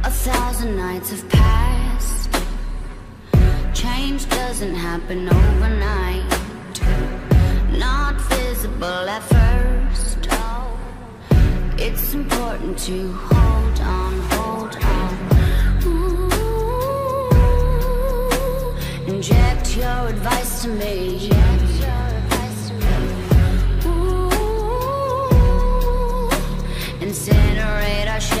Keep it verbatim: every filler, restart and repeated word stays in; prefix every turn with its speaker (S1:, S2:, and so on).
S1: A thousand nights have passed. Change doesn't happen overnight. Not visible at first. It's important to hold on, hold on. Ooh, inject your advice to me. Ooh, incinerate our